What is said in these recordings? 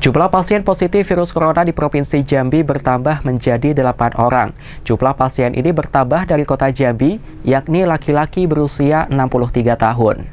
Jumlah pasien positif virus corona di Provinsi Jambi bertambah menjadi 8 orang. Jumlah pasien ini bertambah dari kota Jambi, yakni laki-laki berusia 63 tahun.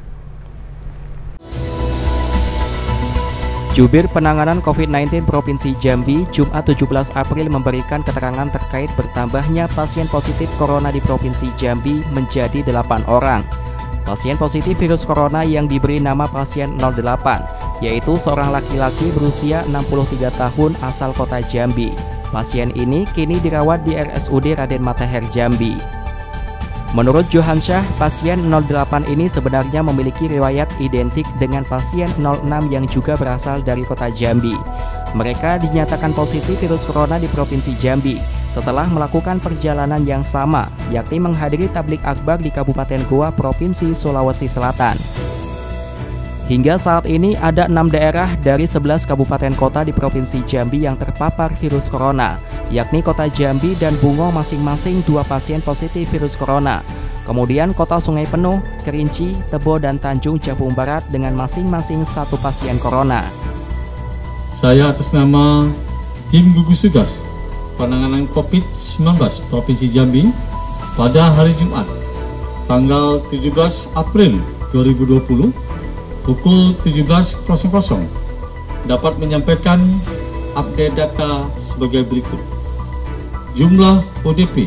Jubir Penanganan COVID-19 Provinsi Jambi, Jumat 17 April memberikan keterangan terkait bertambahnya pasien positif corona di Provinsi Jambi menjadi 8 orang. Pasien positif virus corona yang diberi nama pasien 08, yaitu seorang laki-laki berusia 63 tahun asal kota Jambi. Pasien ini kini dirawat di RSUD Raden Matahir Jambi. Menurut Johansyah, pasien 08 ini sebenarnya memiliki riwayat identik dengan pasien 06 yang juga berasal dari kota Jambi. Mereka dinyatakan positif virus corona di Provinsi Jambi setelah melakukan perjalanan yang sama, yakni menghadiri tablik akbar di Kabupaten Goa, Provinsi Sulawesi Selatan. Hingga saat ini ada 6 daerah dari 11 kabupaten kota di Provinsi Jambi yang terpapar virus corona, yakni kota Jambi dan Bungo masing-masing 2 pasien positif virus corona. Kemudian kota Sungai Penuh, Kerinci, Tebo, dan Tanjung Jabung Barat dengan masing-masing 1 pasien corona. Saya atas nama tim gugus tugas penanganan COVID-19 Provinsi Jambi pada hari Jumat, tanggal 17 April 2020, pukul 17.00 dapat menyampaikan update data sebagai berikut. Jumlah ODP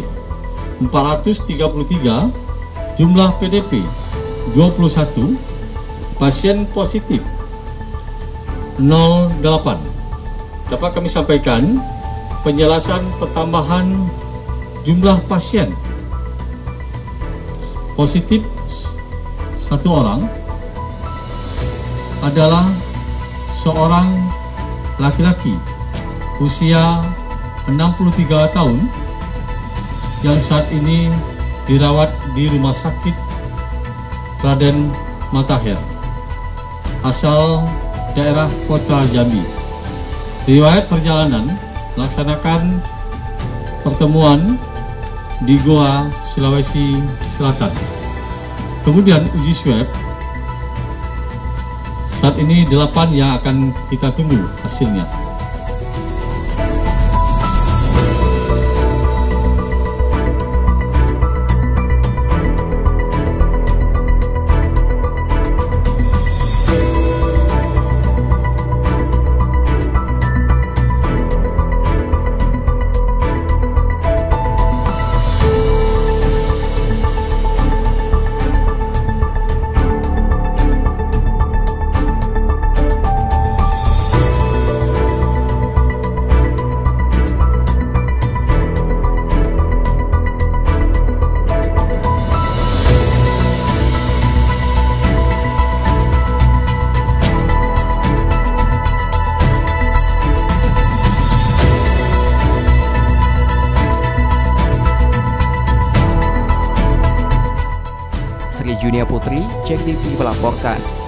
433, jumlah PDP 21, pasien positif 08. Dapat kami sampaikan penjelasan pertambahan jumlah pasien positif 1 orang adalah seorang laki-laki usia 63 tahun yang saat ini dirawat di Rumah Sakit Raden Matahir asal daerah kota Jambi. Riwayat perjalanan melaksanakan pertemuan di Goa, Sulawesi Selatan. Kemudian uji swab saat ini 8 yang akan kita tunggu hasilnya. Sri Junia Putri, Cek TV melaporkan.